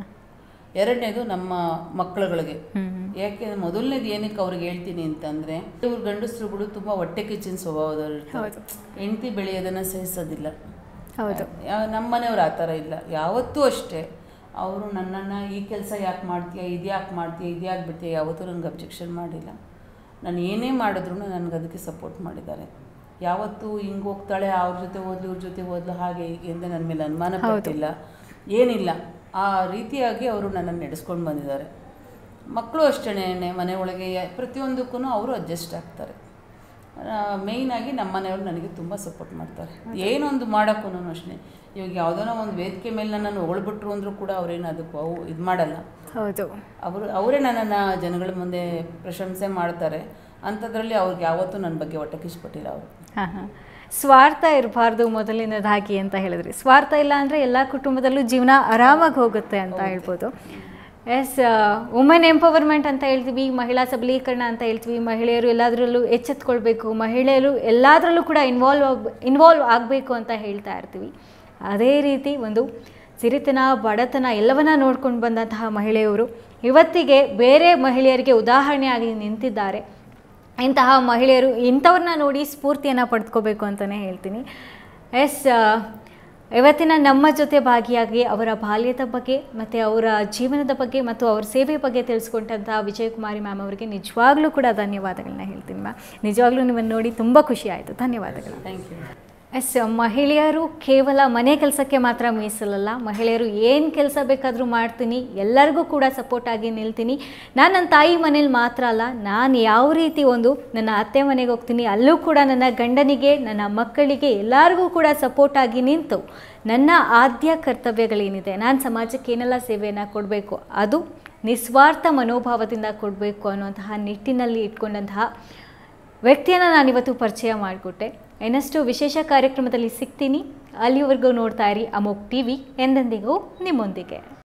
ಎರಡನೇದು ನಮ್ಮ ಮಕ್ಕಳುಗಳಿಗೆ. ಯಾಕೆ ಮೊದಲನೇದು ಏನಕ್ಕೆ ಅವ್ರಿಗೆ ಹೇಳ್ತೀನಿ ಅಂತಂದರೆ, ಇವ್ರು ಗಂಡಸರುಗಳು ತುಂಬ ಹೊಟ್ಟೆ ಕಿಚ್ಚಿನ ಸ್ವಭಾವದವ್ರು ಇರ್ತಾರೆ. ಹೆಂಡತಿ ಬೆಳೆಯೋದನ್ನು ಸಹಿಸೋದಿಲ್ಲ. ನಮ್ಮ ಮನೆಯವ್ರು ಆ ಥರ ಇಲ್ಲ. ಯಾವತ್ತೂ ಅಷ್ಟೇ ಅವರು ನನ್ನನ್ನು ಈ ಕೆಲಸ ಯಾಕೆ ಮಾಡ್ತೀಯ, ಇದು ಯಾಕೆ ಮಾಡ್ತೀಯ, ಇದು ಯಾಕೆ ಬಿಡ್ತೀಯ, ಯಾವತ್ತೂ ನನಗೆ ಅಬ್ಜೆಕ್ಷನ್ ಮಾಡಿಲ್ಲ. ನಾನು ಏನೇ ಮಾಡಿದ್ರು ನನಗೆ ಅದಕ್ಕೆ ಸಪೋರ್ಟ್ ಮಾಡಿದ್ದಾರೆ. ಯಾವತ್ತೂ ಹಿಂಗೆ ಹೋಗ್ತಾಳೆ, ಅವ್ರ ಜೊತೆ ಓದ್ಲು, ಇವ್ರ ಜೊತೆ ಓದ್ಲು, ಹಾಗೆ ಹೀಗೆ ಅಂತ ನನ್ನ ಮೇಲೆ ಅನುಮಾನ ಪಟ್ಟಿಲ್ಲ, ಏನಿಲ್ಲ. ಆ ರೀತಿಯಾಗಿ ಅವರು ನನ್ನನ್ನು ನಡೆಸ್ಕೊಂಡು ಬಂದಿದ್ದಾರೆ. ಮಕ್ಕಳು ಅಷ್ಟೇ, ಮನೆ ಒಳಗೆ ಪ್ರತಿಯೊಂದಕ್ಕೂ ಅವರು ಅಡ್ಜಸ್ಟ್ ಆಗ್ತಾರೆ. ಮೇಯ್ನಾಗಿ ನಮ್ಮ ಮನೆಯವರು ನನಗೆ ತುಂಬ ಸಪೋರ್ಟ್ ಮಾಡ್ತಾರೆ. ಏನೊಂದು ಮಾಡೋಕ್ಕೂ ಅಷ್ಟೇ. ಇವಾಗ ಯಾವುದೋ ಒಂದು ವೇದಿಕೆ ಮೇಲೆ ನನ್ನನ್ನು ಹೊಗಳ್ಬಿಟ್ರು ಅಂದರೂ ಕೂಡ ಅವರೇನು ಅದಕ್ಕೂ ಇದು ಮಾಡಲ್ಲ. ಹೌದು, ಅವರೇ ನನ್ನನ್ನು ಜನಗಳ ಮುಂದೆ ಪ್ರಶಂಸೆ ಮಾಡ್ತಾರೆ. ಅಂಥದ್ರಲ್ಲಿ ಅವ್ರಿಗೆ ಯಾವತ್ತೂ ನನ್ನ ಬಗ್ಗೆ ಹೊಟ್ಟೆ ಕಿಚ್ಪಟ್ಟಿಲ್ಲ ಅವರು. ಸ್ವಾರ್ಥ ಇರಬಾರ್ದು ಮೊದಲಿನದಾಗಿ ಅಂತ ಹೇಳಿದ್ರಿ. ಸ್ವಾರ್ಥ ಇಲ್ಲ ಅಂದರೆ ಎಲ್ಲ ಕುಟುಂಬದಲ್ಲೂ ಜೀವನ ಆರಾಮಾಗಿ ಹೋಗುತ್ತೆ ಅಂತ ಹೇಳ್ಬೋದು. ವುಮೆನ್ ಎಂಪವರ್ಮೆಂಟ್ ಅಂತ ಹೇಳ್ತೀವಿ, ಮಹಿಳಾ ಸಬಲೀಕರಣ ಅಂತ ಹೇಳ್ತೀವಿ. ಮಹಿಳೆಯರು ಎಲ್ಲದರಲ್ಲೂ ಎಚ್ಚೆತ್ಕೊಳ್ಬೇಕು, ಮಹಿಳೆಯರು ಎಲ್ಲದರಲ್ಲೂ ಕೂಡ ಇನ್ವಾಲ್ವ್ ಆಗಬೇಕು ಅಂತ ಹೇಳ್ತಾ ಇರ್ತೀವಿ. ಅದೇ ರೀತಿ ಒಂದು ಸಿರಿತನ, ಬಡತನ ಎಲ್ಲವನ್ನ ನೋಡ್ಕೊಂಡು ಬಂದಂತಹ ಮಹಿಳೆಯರು ಇವತ್ತಿಗೆ ಬೇರೆ ಮಹಿಳೆಯರಿಗೆ ಉದಾಹರಣೆಯಾಗಿ ನಿಂತಿದ್ದಾರೆ. ಇಂತಹ ಮಹಿಳೆಯರು ಇಂಥವ್ರನ್ನ ನೋಡಿ ಸ್ಫೂರ್ತಿಯನ್ನು ಪಡೆದುಕೋಬೇಕು ಅಂತಲೇ ಹೇಳ್ತೀನಿ. ಇವತ್ತಿನ ನಮ್ಮ ಜೊತೆ ಭಾಗಿಯಾಗಿ ಅವರ ಬಾಲ್ಯದ ಬಗ್ಗೆ ಮತ್ತು ಅವರ ಜೀವನದ ಬಗ್ಗೆ ಮತ್ತು ಅವರ ಸೇವೆ ಬಗ್ಗೆ ತಿಳಿಸ್ಕೊಂಡಂತಹ ವಿಜಯಕುಮಾರಿ ಮ್ಯಾಮ್ ಅವರಿಗೆ ನಿಜವಾಗ್ಲೂ ಕೂಡ ಧನ್ಯವಾದಗಳನ್ನ ಹೇಳ್ತೀನಿ ಮ್ಯಾಮ್. ನಿಜವಾಗ್ಲೂ ನಿಮ್ಮನ್ನು ನೋಡಿ ತುಂಬ ಖುಷಿ ಆಯಿತು. ಧನ್ಯವಾದಗಳು. Thank you. ಮಹಿಳೆಯರು ಕೇವಲ ಮನೆ ಕೆಲಸಕ್ಕೆ ಮಾತ್ರ ಮೀಸಲಲ್ಲ. ಮಹಿಳೆಯರು ಏನು ಕೆಲಸ ಬೇಕಾದರೂ ಮಾಡ್ತೀನಿ, ಎಲ್ಲರಿಗೂ ಕೂಡ ಸಪೋರ್ಟಾಗಿ ನಿಲ್ತೀನಿ. ನಾನು ನನ್ನ ತಾಯಿ ಮನೇಲಿ ಮಾತ್ರ ಅಲ್ಲ, ನಾನು ಯಾವ ರೀತಿ ಒಂದು ನನ್ನ ಅತ್ತೆ ಮನೆಗೆ ಹೋಗ್ತೀನಿ, ಅಲ್ಲೂ ಕೂಡ ನನ್ನ ಗಂಡನಿಗೆ, ನನ್ನ ಮಕ್ಕಳಿಗೆ ಎಲ್ಲರಿಗೂ ಕೂಡ ಸಪೋರ್ಟಾಗಿ ನಿಂತು ನನ್ನ ಆದ್ಯ ಕರ್ತವ್ಯಗಳೇನಿದೆ, ನಾನು ಸಮಾಜಕ್ಕೆ ಏನೆಲ್ಲ ಸೇವೆಯನ್ನು ಕೊಡಬೇಕು ಅದು ನಿಸ್ವಾರ್ಥ ಮನೋಭಾವದಿಂದ ಕೊಡಬೇಕು ಅನ್ನುವಂತಹ ನಿಟ್ಟಿನಲ್ಲಿ ಇಟ್ಕೊಂಡಂತಹ ವ್ಯಕ್ತಿಯನ್ನು ನಾನಿವತ್ತು ಪರಿಚಯ ಮಾಡಿಕೊಟ್ಟೆ. ಇನ್ನಷ್ಟು ವಿಶೇಷ ಕಾರ್ಯಕ್ರಮದಲ್ಲಿ ಸಿಗ್ತೀನಿ. ಅಲ್ಲಿವರೆಗೂ ನೋಡ್ತಾ ಇರಿ ಅಮೋಘ್ TV, ಎಂದೆಂದಿಗೂ ನಿಮ್ಮೊಂದಿಗೆ.